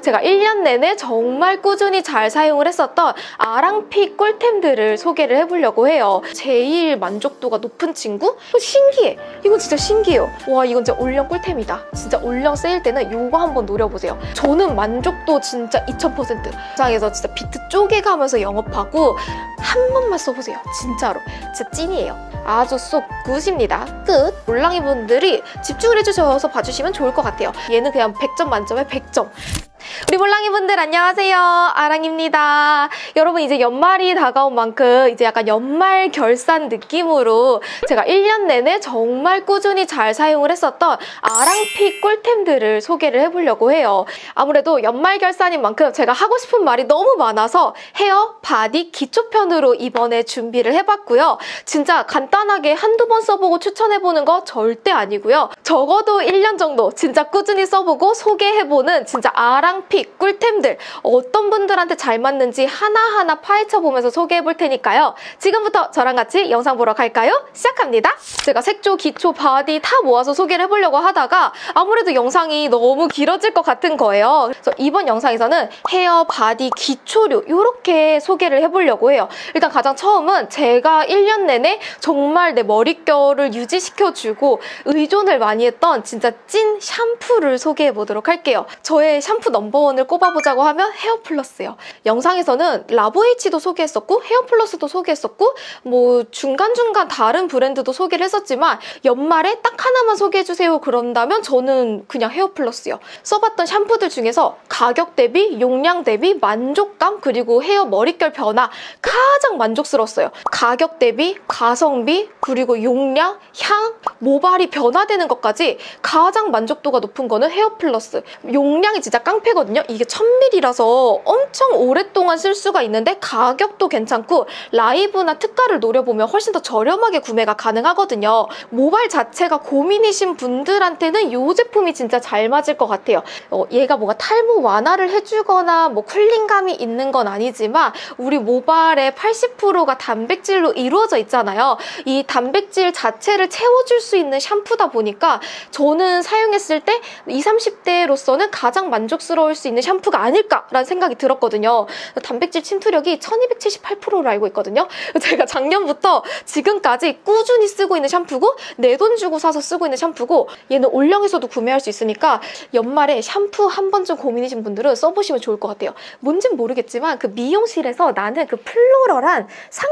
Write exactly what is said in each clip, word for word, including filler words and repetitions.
제가 일 년 내내 정말 꾸준히 잘 사용을 했었던 아랑픽 꿀템들을 소개를 해보려고 해요. 제일 만족도가 높은 친구? 신기해. 이건 진짜 신기해요. 와, 이건 진짜 올영 꿀템이다. 진짜 올영 세일 때는 이거 한번 노려보세요. 저는 만족도 진짜 이천 퍼센트. 상에서 진짜 비트 쪼개가면서 영업하고 한 번만 써보세요. 진짜로. 진짜 찐이에요. 아주 쏙 굿입니다. 끝! 몰랑이 분들이 집중을 해주셔서 봐주시면 좋을 것 같아요. 얘는 그냥 백 점 만점에 백 점. 우리 몰랑이 분들 안녕하세요. 아랑입니다. 여러분, 이제 연말이 다가온 만큼 이제 약간 연말 결산 느낌으로 제가 일 년 내내 정말 꾸준히 잘 사용을 했었던 아랑픽 꿀템들을 소개를 해보려고 해요. 아무래도 연말 결산인 만큼 제가 하고 싶은 말이 너무 많아서 헤어, 바디, 기초편으로 이번에 준비를 해봤고요. 진짜 간단하게 한두 번 써보고 추천해보는 거 절대 아니고요. 적어도 일 년 정도 진짜 꾸준히 써보고 소개해보는 진짜 아랑 픽 꿀템들 어떤 분들한테 잘 맞는지 하나하나 파헤쳐보면서 소개해볼 테니까요. 지금부터 저랑 같이 영상 보러 갈까요? 시작합니다. 제가 색조, 기초, 바디 다 모아서 소개를 해보려고 하다가 아무래도 영상이 너무 길어질 것 같은 거예요. 그래서 이번 영상에서는 헤어, 바디, 기초류 이렇게 소개를 해보려고 해요. 일단 가장 처음은 제가 일 년 내내 정말 내 머릿결을 유지시켜주고 의존을 많이 했던 진짜 찐 샴푸를 소개해보도록 할게요. 저의 샴푸 넘버원을 꼽아보자고 하면 헤어플러스요. 영상에서는 라보에이치도 소개했었고 헤어플러스도 소개했었고 뭐 중간중간 다른 브랜드도 소개를 했었지만 연말에 딱 하나만 소개해주세요 그런다면 저는 그냥 헤어플러스요. 써봤던 샴푸들 중에서 가격 대비, 용량 대비, 만족감 그리고 헤어 머릿결 변화 가장 만족스러웠어요. 가격 대비, 가성비, 그리고 용량, 향, 모발이 변화되는 것까지 가장 만족도가 높은 거는 헤어플러스. 용량이 진짜 깡패거든요. 이게 천 밀리리터라서 엄청 오랫동안 쓸 수가 있는데 가격도 괜찮고 라이브나 특가를 노려보면 훨씬 더 저렴하게 구매가 가능하거든요. 모발 자체가 고민이신 분들한테는 이 제품이 진짜 잘 맞을 것 같아요. 어, 얘가 뭔가 탈모 완화를 해주거나 뭐 쿨링감이 있는 건 아니지만 우리 모발의 팔십 퍼센트가 단백질로 이루어져 있잖아요. 이 단백질 자체를 채워줄 수 있는 샴푸다 보니까 저는 사용했을 때 이십, 삼십 대로서는 가장 만족스러울 수 있는 샴푸가 아닐까라는 생각이 들었거든요. 단백질 침투력이 천이백칠십팔 퍼센트로 알고 있거든요. 제가 작년부터 지금까지 꾸준히 쓰고 있는 샴푸고 내 돈 주고 사서 쓰고 있는 샴푸고 얘는 올영에서도 구매할 수 있으니까 연말에 샴푸 한 번쯤 고민이신 분들은 써보시면 좋을 것 같아요. 뭔진 모르겠지만 그 미용실에서 나는 그 플로럴한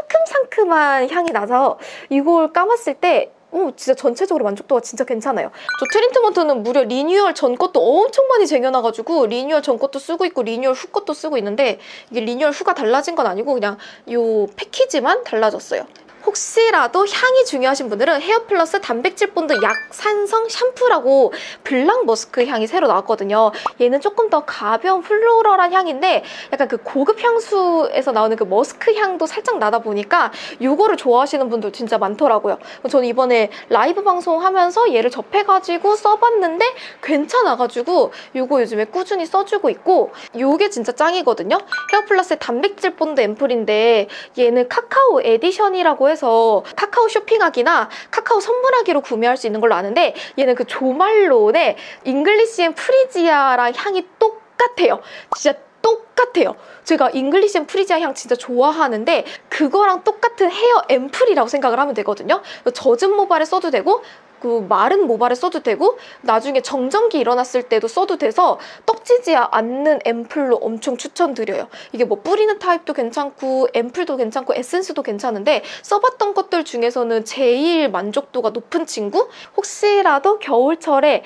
상큼상큼한 향이 나서 이걸 감았을 때 오, 진짜 전체적으로 만족도가 진짜 괜찮아요. 저 트리트먼트는 무려 리뉴얼 전 것도 엄청 많이 쟁여놔가지고 리뉴얼 전 것도 쓰고 있고 리뉴얼 후 것도 쓰고 있는데 이게 리뉴얼 후가 달라진 건 아니고 그냥 요 패키지만 달라졌어요. 혹시라도 향이 중요하신 분들은 헤어플러스 단백질 본드 약산성 샴푸라고 블랑 머스크 향이 새로 나왔거든요. 얘는 조금 더 가벼운 플로럴한 향인데 약간 그 고급 향수에서 나오는 그 머스크 향도 살짝 나다 보니까 이거를 좋아하시는 분들 진짜 많더라고요. 저는 이번에 라이브 방송하면서 얘를 접해가지고 써봤는데 괜찮아가지고 이거 요즘에 꾸준히 써주고 있고 이게 진짜 짱이거든요. 헤어플러스의 단백질 본드 앰플인데 얘는 카카오 에디션이라고 해서 해서 카카오 쇼핑하기나 카카오 선물하기로 구매할 수 있는 걸로 아는데 얘는 그 조말론의 잉글리시 앤 프리지아랑 향이 똑같아요. 진짜 똑같아요. 제가 잉글리시 앤 프리지아 향 진짜 좋아하는데 그거랑 똑같은 헤어 앰플이라고 생각을 하면 되거든요. 젖은 모발에 써도 되고 그 마른 모발에 써도 되고 나중에 정전기 일어났을 때도 써도 돼서 떡지지 않는 앰플로 엄청 추천드려요. 이게 뭐 뿌리는 타입도 괜찮고 앰플도 괜찮고 에센스도 괜찮은데 써봤던 것들 중에서는 제일 만족도가 높은 친구? 혹시라도 겨울철에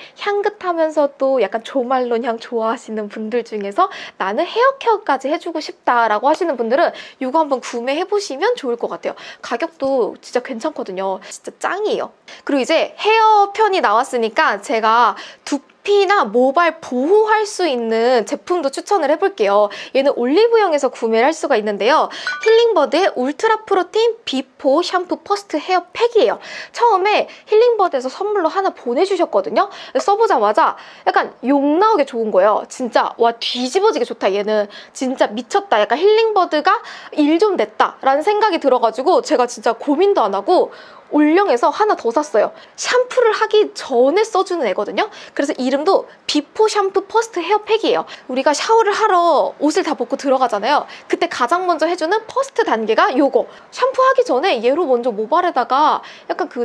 향긋하면서도 약간 조말론 향 좋아하시는 분들 중에서 나는 헤어케어까지 해주고 싶다라고 하시는 분들은 이거 한번 구매해보시면 좋을 것 같아요. 가격도 진짜 괜찮거든요. 진짜 짱이에요. 그리고 이제 헤어 편이 나왔으니까 제가 두피나 모발 보호할 수 있는 제품도 추천을 해볼게요. 얘는 올리브영에서 구매를 할 수가 있는데요. 힐링버드의 울트라 프로틴 비포 샴푸 퍼스트 헤어 팩이에요. 처음에 힐링버드에서 선물로 하나 보내주셨거든요. 써보자마자 약간 욕 나오게 좋은 거예요. 진짜 와 뒤집어지게 좋다 얘는. 진짜 미쳤다. 약간 힐링버드가 일 좀 냈다 라는 생각이 들어가지고 제가 진짜 고민도 안 하고 올영에서 하나 더 샀어요. 샴푸를 하기 전에 써주는 애거든요. 그래서 이름도 비포 샴푸 퍼스트 헤어팩이에요. 우리가 샤워를 하러 옷을 다 벗고 들어가잖아요. 그때 가장 먼저 해주는 퍼스트 단계가 요거. 샴푸하기 전에 얘로 먼저 모발에다가 약간 그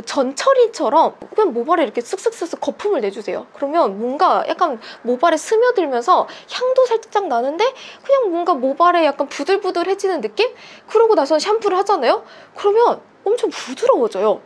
전처리처럼 그냥 모발에 이렇게 쓱쓱쓱쓱 거품을 내주세요. 그러면 뭔가 약간 모발에 스며들면서 향도 살짝 나는데 그냥 뭔가 모발에 약간 부들부들해지는 느낌? 그러고 나서 샴푸를 하잖아요. 그러면 엄청 부드러워져요.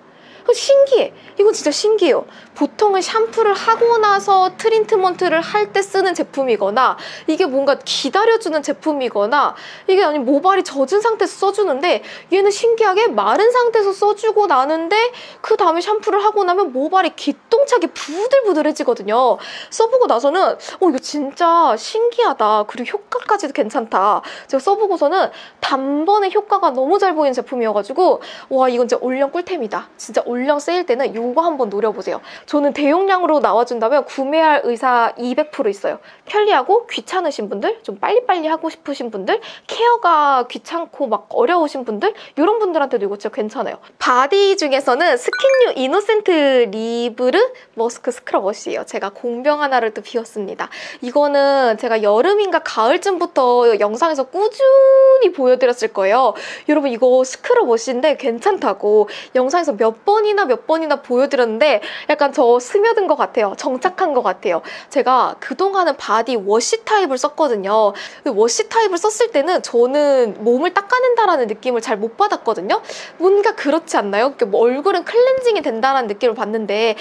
신기해. 이건 진짜 신기해요. 보통은 샴푸를 하고 나서 트리트먼트를 할 때 쓰는 제품이거나 이게 뭔가 기다려주는 제품이거나 이게 아니면 모발이 젖은 상태에서 써주는데 얘는 신기하게 마른 상태에서 써주고 나는데 그 다음에 샴푸를 하고 나면 모발이 기똥차게 부들부들해지거든요. 써보고 나서는 어 이거 진짜 신기하다. 그리고 효과까지도 괜찮다. 제가 써보고서는 단번에 효과가 너무 잘 보이는 제품이어가지고 와 이건 진짜 올영 꿀템이다. 진짜 올영 세일 때는 이거 한번 노려보세요. 저는 대용량으로 나와준다면 구매할 의사 이백 퍼센트 있어요. 편리하고 귀찮으신 분들, 좀 빨리빨리 하고 싶으신 분들, 케어가 귀찮고 막 어려우신 분들 이런 분들한테도 이거 진짜 괜찮아요. 바디 중에서는 스킨뉴 이노센트 리브르 머스크 스크럽 워시예요. 제가 공병 하나를 또 비웠습니다. 이거는 제가 여름인가 가을쯤부터 영상에서 꾸준히 보여드렸을 거예요. 여러분 이거 스크럽 워시인데 괜찮다고 영상에서 몇 번이나 몇 번이나 보여드렸는데 약간 저 스며든 것 같아요. 정착한 것 같아요. 제가 그동안은 바디 워시 타입을 썼거든요. 워시 타입을 썼을 때는 저는 몸을 닦아낸다라는 느낌을 잘 못 받았거든요. 뭔가 그렇지 않나요? 뭐 얼굴은 클렌징이 된다는 느낌을 받는데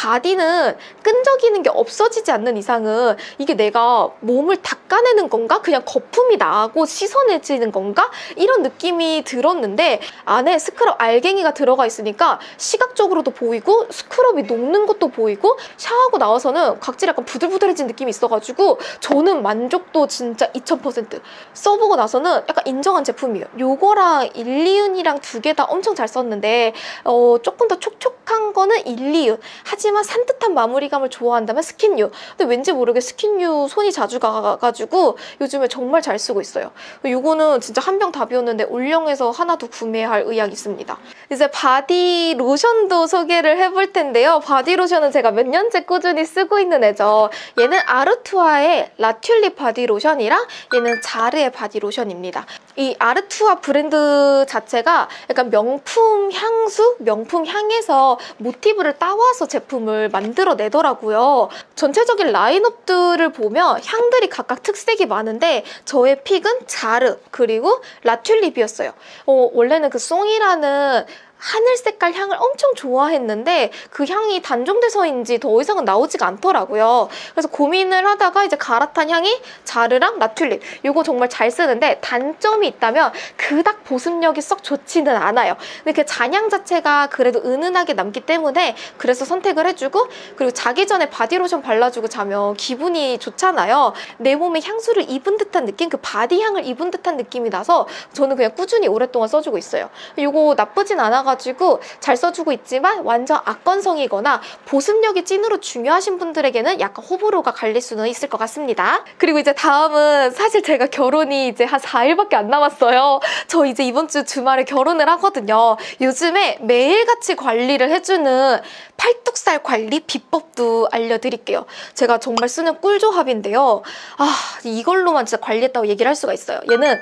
바디는 끈적이는 게 없어지지 않는 이상은 이게 내가 몸을 닦아내는 건가? 그냥 거품이 나고 씻어내지는 건가? 이런 느낌이 들었는데 안에 스크럽 알갱이가 들어가 있으니까 시각적으로도 보이고 스크럽이 녹는 것도 보이고 샤워하고 나와서는 각질 약간 부들부들해진 느낌이 있어가지고 저는 만족도 진짜 이천 퍼센트. 써보고 나서는 약간 인정한 제품이에요. 요거랑 일리윤이랑 두 개 다 엄청 잘 썼는데 어, 조금 더 촉촉한 거는 일리윤. 하지만 산뜻한 마무리감을 좋아한다면 스킨뉴. 근데 왠지 모르게 스킨뉴 손이 자주 가가지고 요즘에 정말 잘 쓰고 있어요. 요거는 진짜 한 병 다 비웠는데 올영에서 하나 더 구매할 의향이 있습니다. 이제 바디 로션도 소개를 해볼 텐데요. 바디 로션은 제가 몇 년째 꾸준히 쓰고 있는 애죠. 얘는 아르투아의 라튤립 바디 로션이랑 얘는 자르의 바디 로션입니다. 이 아르투아 브랜드 자체가 약간 명품 향수, 명품 향에서 모티브를 따와서 제품을 만들어내더라고요. 전체적인 라인업들을 보면 향들이 각각 특색이 많은데 저의 픽은 자르 그리고 라튤립이었어요. 어, 원래는 그 송이라는 하늘 색깔 향을 엄청 좋아했는데 그 향이 단종돼서인지 더 이상은 나오지가 않더라고요. 그래서 고민을 하다가 이제 갈아탄 향이 자르랑 라튤립. 이거 정말 잘 쓰는데 단점이 있다면 그닥 보습력이 썩 좋지는 않아요. 근데 그 잔향 자체가 그래도 은은하게 남기 때문에 그래서 선택을 해주고 그리고 자기 전에 바디로션 발라주고 자면 기분이 좋잖아요. 내 몸에 향수를 입은 듯한 느낌? 그 바디 향을 입은 듯한 느낌이 나서 저는 그냥 꾸준히 오랫동안 써주고 있어요. 이거 나쁘진 않아 가지고 잘 써주고 있지만 완전 악건성이거나 보습력이 찐으로 중요하신 분들에게는 약간 호불호가 갈릴 수는 있을 것 같습니다. 그리고 이제 다음은 사실 제가 결혼이 이제 한 사 일밖에 안 남았어요. 저 이제 이번 주 주말에 결혼을 하거든요. 요즘에 매일같이 관리를 해주는 팔뚝살 관리 비법도 알려드릴게요. 제가 정말 쓰는 꿀조합인데요. 아 이걸로만 진짜 관리했다고 얘기를 할 수가 있어요. 얘는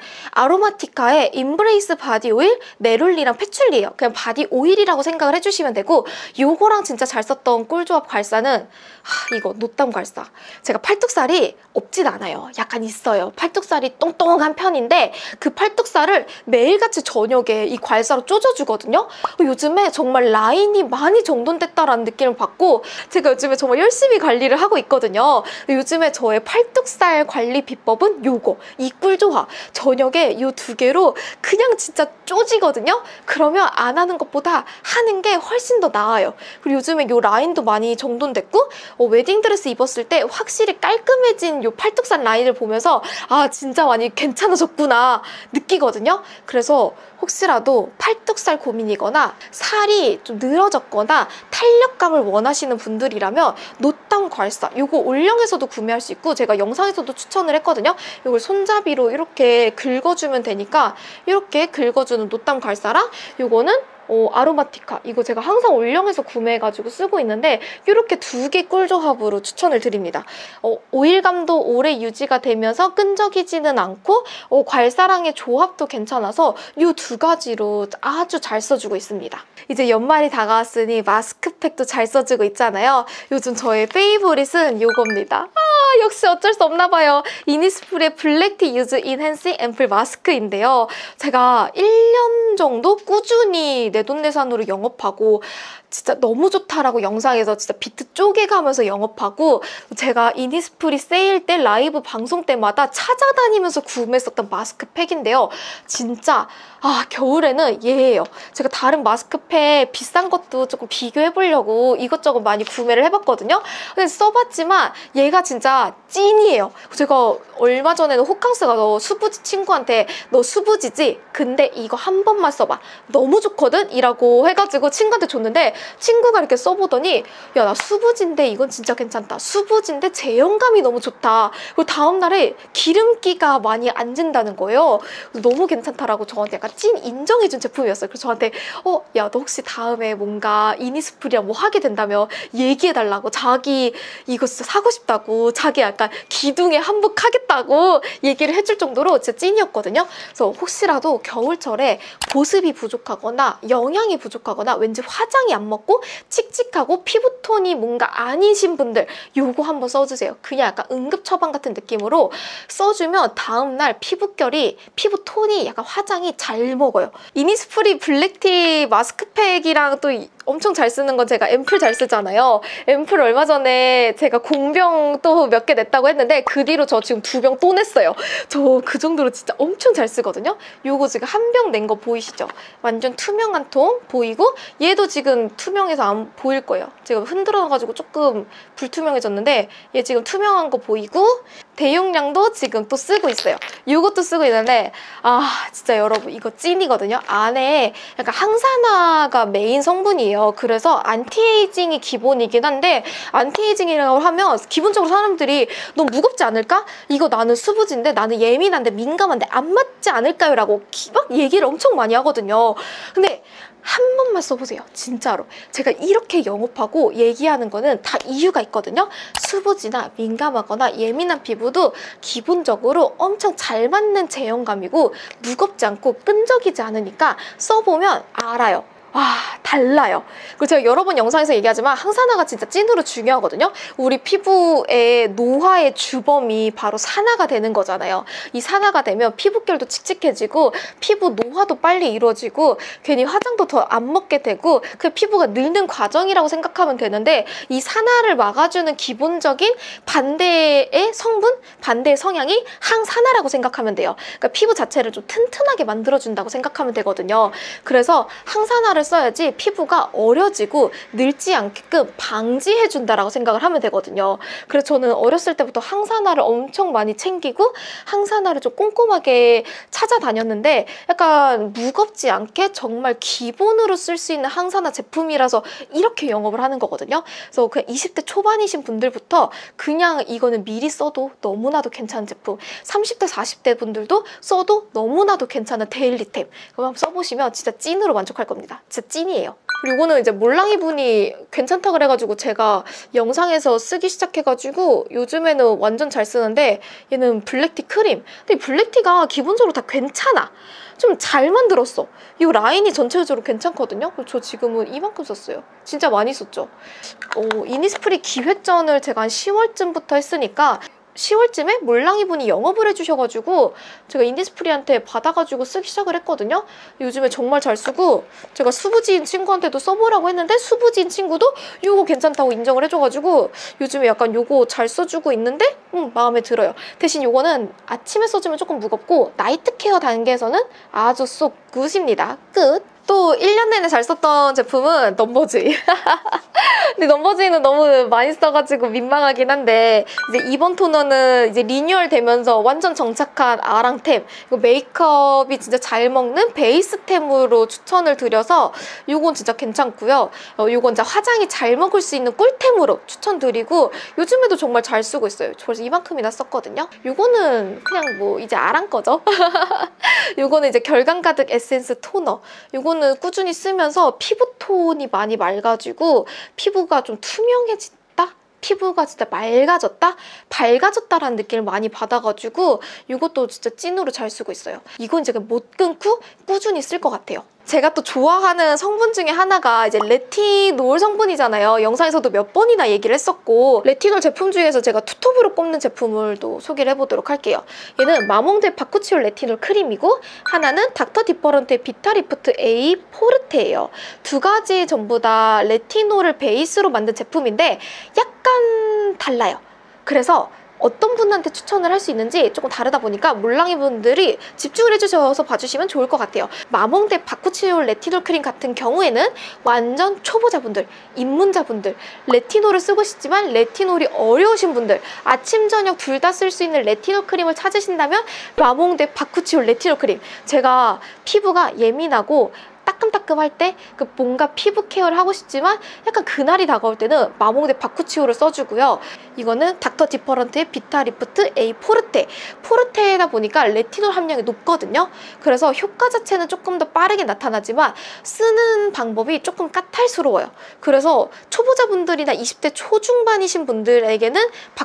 아로마티카의 인브레이스 바디 오일, 네롤리랑 패출리예요. 그냥 바디 오일이라고 생각을 해주시면 되고 요거랑 진짜 잘 썼던 꿀조합 괄사는 하, 이거 노땀 괄사. 제가 팔뚝살이 없진 않아요. 약간 있어요. 팔뚝살이 똥똥한 편인데 그 팔뚝살을 매일같이 저녁에 이 괄사로 쪼져주거든요. 요즘에 정말 라인이 많이 정돈됐다라는 느낌을 받고 제가 요즘에 정말 열심히 관리를 하고 있거든요. 요즘에 저의 팔뚝살 관리 비법은 요거, 이 꿀조합. 저녁에 요 두 개로 그냥 진짜 쪼지거든요. 그러면 안 하는 것보다 하는 게 훨씬 더 나아요. 그리고 요즘에 요 라인도 많이 정돈됐고 어, 웨딩드레스 입었을 때 확실히 깔끔해진 요 팔뚝살 라인을 보면서 아 진짜 많이 괜찮아졌구나 느끼거든요. 그래서 혹시라도 팔뚝살 고민이거나 살이 좀 늘어졌거나 탄력감을 원하시는 분들이라면 노땀 괄사 요거 올영에서도 구매할 수 있고 제가 영상에서도 추천을 했거든요. 이걸 손잡이로 이렇게 긁어주면 되니까 이렇게 긁어주는 노땀 괄사랑 요거는 어, 아로마티카. 이거 제가 항상 올영에서 구매해가지고 쓰고 있는데 이렇게 두 개 꿀조합으로 추천을 드립니다. 어, 오일감도 오래 유지가 되면서 끈적이지는 않고 어, 괄사랑의 조합도 괜찮아서 이 두 가지로 아주 잘 써주고 있습니다. 이제 연말이 다가왔으니 마스크팩도 잘 써주고 있잖아요. 요즘 저의 페이보릿은 이겁니다. 아, 역시 어쩔 수 없나 봐요. 이니스프리의 블랙티 유즈 인핸싱 앰플 마스크인데요. 제가 일 년 정도 꾸준히 내돈내산으로 영업하고 진짜 너무 좋다라고 영상에서 진짜 비트 쪼개가면서 영업하고, 제가 이니스프리 세일 때 라이브 방송 때마다 찾아다니면서 구매했었던 마스크팩인데요. 진짜 아, 겨울에는 얘예요. 제가 다른 마스크팩 비싼 것도 조금 비교해보려고 이것저것 많이 구매를 해봤거든요. 근데 써봤지만 얘가 진짜 찐이에요. 제가 얼마 전에는 호캉스가 너 수부지 친구한테 너 수부지지? 근데 이거 한 번만 써봐. 너무 좋거든? 이라고 해가지고 친구한테 줬는데 친구가 이렇게 써보더니 야, 나 수부지인데 이건 진짜 괜찮다. 수부지인데 제형감이 너무 좋다. 그리고 다음날에 기름기가 많이 안 진다는 거예요. 너무 괜찮다라고 저한테 약간 찐 인정해준 제품이었어요. 그래서 저한테 어, 야, 너 혹시 다음에 뭔가 이니스프리랑 뭐 하게 된다면 얘기해달라고, 자기 이거 진짜 사고 싶다고, 자기 약간 기둥에 한몫하겠다고 얘기를 해줄 정도로 진짜 찐이었거든요. 그래서 혹시라도 겨울철에 보습이 부족하거나 영양이 부족하거나 왠지 화장이 안 먹고 칙칙하고 피부톤이 뭔가 아니신 분들 요거 한번 써주세요. 그냥 약간 응급 처방 같은 느낌으로 써주면 다음날 피부결이, 피부톤이 약간 화장이 잘 먹어요. 이니스프리 블랙티 마스크팩이랑 또 엄청 잘 쓰는 건 제가 앰플 잘 쓰잖아요. 앰플 얼마 전에 제가 공병 또 몇 개 냈다고 했는데 그 뒤로 저 지금 두 병 또 냈어요. 저 그 정도로 진짜 엄청 잘 쓰거든요. 요거 지금 한 병 낸 거 보이시죠? 완전 투명한 통 보이고, 얘도 지금 투명해서 안 보일 거예요. 제가 흔들어가지고 조금 불투명해졌는데 얘 지금 투명한 거 보이고, 대용량도 지금 또 쓰고 있어요. 이것도 쓰고 있는데 아, 진짜 여러분 이거 찐이거든요. 안에 약간 항산화가 메인 성분이에요. 그래서 안티에이징이 기본이긴 한데, 안티에이징이라고 하면 기본적으로 사람들이 너무 무겁지 않을까? 이거 나는 수부지인데 나는 예민한데 민감한데 안 맞지 않을까요? 라고 막 얘기를 엄청 많이 하거든요. 근데 한 번만 써보세요. 진짜로. 제가 이렇게 영업하고 얘기하는 거는 다 이유가 있거든요. 수부지나 민감하거나 예민한 피부도 기본적으로 엄청 잘 맞는 제형감이고 무겁지 않고 끈적이지 않으니까 써보면 알아요. 와, 달라요. 그리고 제가 여러 번 영상에서 얘기하지만 항산화가 진짜 찐으로 중요하거든요. 우리 피부의 노화의 주범이 바로 산화가 되는 거잖아요. 이 산화가 되면 피부결도 칙칙해지고 피부 노화도 빨리 이루어지고 괜히 화장도 더 안 먹게 되고 그 피부가 늙는 과정이라고 생각하면 되는데, 이 산화를 막아주는 기본적인 반대의 성분, 반대의 성향이 항산화라고 생각하면 돼요. 그러니까 피부 자체를 좀 튼튼하게 만들어준다고 생각하면 되거든요. 그래서 항산화를 써야지 피부가 어려지고 늙지 않게끔 방지해준다라고 생각을 하면 되거든요. 그래서 저는 어렸을 때부터 항산화를 엄청 많이 챙기고 항산화를 좀 꼼꼼하게 찾아다녔는데, 약간 무겁지 않게 정말 기본으로 쓸 수 있는 항산화 제품이라서 이렇게 영업을 하는 거거든요. 그래서 그 이십 대 초반이신 분들부터 그냥 이거는 미리 써도 너무나도 괜찮은 제품, 삼십 대 사십 대 분들도 써도 너무나도 괜찮은 데일리템, 그거 한번 써보시면 진짜 찐으로 만족할 겁니다. 진짜 찐이에요. 그리고 이거는 이제 몰랑이 분이 괜찮다 그래가지고 제가 영상에서 쓰기 시작해가지고 요즘에는 완전 잘 쓰는데, 얘는 블랙티 크림. 근데 이 블랙티가 기본적으로 다 괜찮아. 좀 잘 만들었어. 이 라인이 전체적으로 괜찮거든요. 저 지금은 이만큼 썼어요. 진짜 많이 썼죠. 어, 이니스프리 기획전을 제가 한 시월쯤부터 했으니까 시월쯤에 몰랑이 분이 영업을 해주셔가지고 제가 이니스프리한테 받아가지고 쓰기 시작을 했거든요. 요즘에 정말 잘 쓰고, 제가 수부지인 친구한테도 써보라고 했는데 수부지인 친구도 이거 괜찮다고 인정을 해줘가지고 요즘에 약간 요거 잘 써주고 있는데 음, 마음에 들어요. 대신 요거는 아침에 써주면 조금 무겁고 나이트 케어 단계에서는 아주 쏙 굿입니다. 끝! 또 일 년 내내 잘 썼던 제품은 넘버즈이. 근데 넘버즈이는 너무 많이 써가지고 민망하긴 한데, 이제 이번 토너는 이제 리뉴얼 되면서 완전 정착한 아랑템, 이거 메이크업이 진짜 잘 먹는 베이스템으로 추천을 드려서 요건 진짜 괜찮고요. 어, 요건 진짜 화장이 잘 먹을 수 있는 꿀템으로 추천드리고 요즘에도 정말 잘 쓰고 있어요. 저 벌써 이만큼이나 썼거든요. 요거는 그냥 뭐 이제 아랑 거죠. 이거는 이제 결감 가득 에센스 토너. 이거는 꾸준히 쓰면서 피부톤이 많이 맑아지고 피부가 좀 투명해진다? 피부가 진짜 맑아졌다? 밝아졌다라는 느낌을 많이 받아가지고 이것도 진짜 찐으로 잘 쓰고 있어요. 이건 제가 못 끊고 꾸준히 쓸 것 같아요. 제가 또 좋아하는 성분 중에 하나가 이제 레티놀 성분이잖아요. 영상에서도 몇 번이나 얘기를 했었고, 레티놀 제품 중에서 제가 투톱으로 꼽는 제품을 또 소개를 해보도록 할게요. 얘는 마몽드 바쿠치올 레티놀 크림이고, 하나는 닥터 디퍼런트의 비타리프트 A 포르테예요. 두 가지 전부 다 레티놀을 베이스로 만든 제품인데 약간 달라요. 그래서 어떤 분한테 추천을 할 수 있는지 조금 다르다 보니까 몰랑이 분들이 집중을 해주셔서 봐주시면 좋을 것 같아요. 마몽드 바쿠치올 레티놀 크림 같은 경우에는 완전 초보자분들, 입문자분들, 레티놀을 쓰고 싶지만 레티놀이 어려우신 분들, 아침 저녁 둘 다 쓸 수 있는 레티놀 크림을 찾으신다면 마몽드 바쿠치올 레티놀 크림. 제가 피부가 예민하고 따끔따끔할 때 그 뭔가 피부 케어를 하고 싶지만 약간 그날이 다가올 때는 마몽드 바쿠치올을 써주고요. 이거는 닥터 디퍼런트의 비타리프트 A 포르테. 포르테다 보니까 레티놀 함량이 높거든요. 그래서 효과 자체는 조금 더 빠르게 나타나지만 쓰는 방법이 조금 까탈스러워요. 그래서 초보자분들이나 이십 대 초중반이신 분들에게는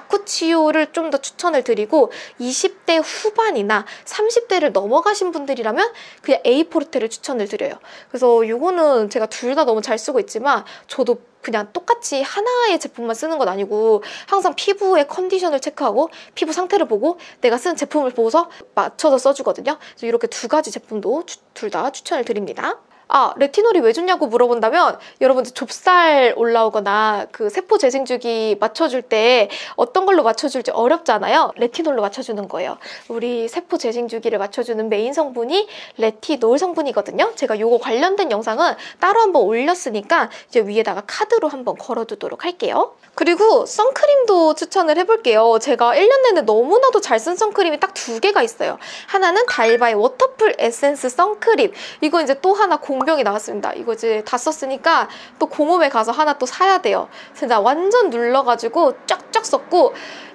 바쿠치올을 좀 더 추천을 드리고, 이십 대 후반이나 삼십 대를 넘어가신 분들이라면 그냥 A 포르테를 추천을 드려요. 그래서 이거는 제가 둘 다 너무 잘 쓰고 있지만 저도 그냥 똑같이 하나의 제품만 쓰는 건 아니고 항상 피부의 컨디션을 체크하고 피부 상태를 보고 내가 쓰는 제품을 보고서 맞춰서 써주거든요. 그래서 이렇게 두 가지 제품도 둘 다 추천을 드립니다. 아, 레티놀이 왜 좋냐고 물어본다면, 여러분들 좁쌀 올라오거나 그 세포 재생주기 맞춰줄 때 어떤 걸로 맞춰줄지 어렵잖아요. 레티놀로 맞춰주는 거예요. 우리 세포 재생주기를 맞춰주는 메인 성분이 레티놀 성분이거든요. 제가 이거 관련된 영상은 따로 한번 올렸으니까 이제 위에다가 카드로 한번 걸어두도록 할게요. 그리고 선크림도 추천을 해볼게요. 제가 일 년 내내 너무나도 잘 쓴 선크림이 딱 두 개가 있어요. 하나는 달바의 워터풀 에센스 선크림. 이거 이제 또 하나 공병이 나왔습니다. 이거 이제 다 썼으니까 또 공홈에 가서 하나 또 사야 돼요. 진짜 완전 눌러가지고 쫙쫙 썼고,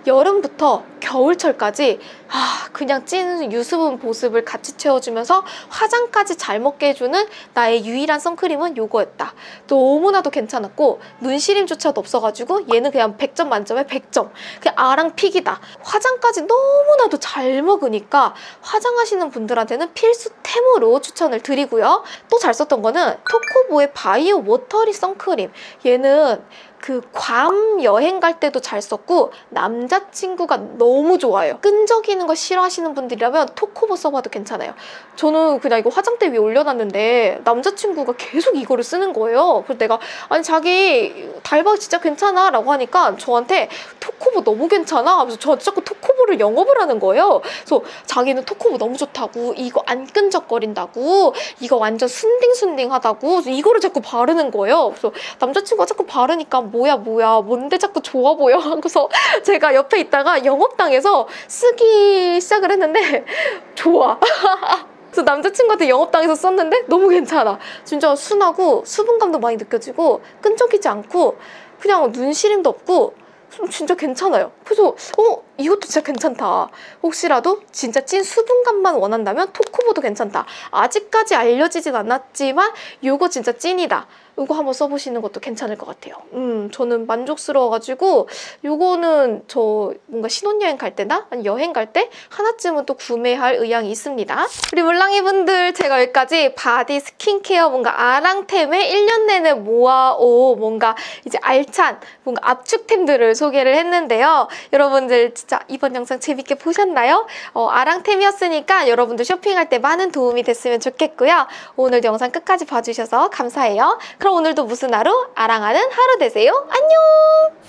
여름부터 겨울철까지 아, 그냥 찐 유수분 보습을 같이 채워주면서 화장까지 잘 먹게 해주는 나의 유일한 선크림은 요거였다. 너무나도 괜찮았고 눈시림조차도 없어가지고 얘는 그냥 백 점 만점에 백 점. 그냥 아랑 픽이다. 화장까지 너무나도 잘 먹으니까 화장하시는 분들한테는 필수템으로 추천을 드리고요. 또 잘 썼던 거는 토코보의 바이오 워터리 선크림. 얘는 그 괌 여행 갈 때도 잘 썼고 남자친구가 너무 좋아요. 끈적이는 거 싫어하시는 분들이라면 토코보 써봐도 괜찮아요. 저는 그냥 이거 화장대 위에 올려놨는데 남자친구가 계속 이거를 쓰는 거예요. 그래서 내가 아니 자기 달바 진짜 괜찮아 라고 하니까 저한테 토코보 너무 괜찮아 하면서 저한테 자꾸 토코보를 영업을 하는 거예요. 그래서 자기는 토코보 너무 좋다고, 이거 안 끈적거린다고, 이거 완전 순딩순딩하다고 이거를 자꾸 바르는 거예요. 그래서 남자친구가 자꾸 바르니까 뭐야 뭐야 뭔데 자꾸 좋아 보여 하고서 제가 옆에 있다가 영업당해서 쓰기 시작을 했는데 좋아. 그래서 남자친구한테 영업당해서 썼는데 너무 괜찮아. 진짜 순하고 수분감도 많이 느껴지고 끈적이지 않고 그냥 눈시림도 없고 진짜 괜찮아요. 그래서 어? 이것도 진짜 괜찮다. 혹시라도 진짜 찐 수분감만 원한다면 토코보도 괜찮다. 아직까지 알려지진 않았지만 이거 진짜 찐이다. 이거 한번 써보시는 것도 괜찮을 것 같아요. 음, 저는 만족스러워가지고 이거는 저 뭔가 신혼여행 갈 때나 아니 여행 갈 때 하나쯤은 또 구매할 의향이 있습니다. 우리 물랑이 분들, 제가 여기까지 바디 스킨케어 뭔가 아랑템에 일 년 내내 모아오 뭔가 이제 알찬 뭔가 압축템들을 소개를 했는데요. 여러분들 진짜 이번 영상 재밌게 보셨나요? 어, 아랑템이었으니까 여러분들 쇼핑할 때 많은 도움이 됐으면 좋겠고요. 오늘도 영상 끝까지 봐주셔서 감사해요. 그럼 오늘도 무슨 하루? 아랑하는 하루 되세요. 안녕!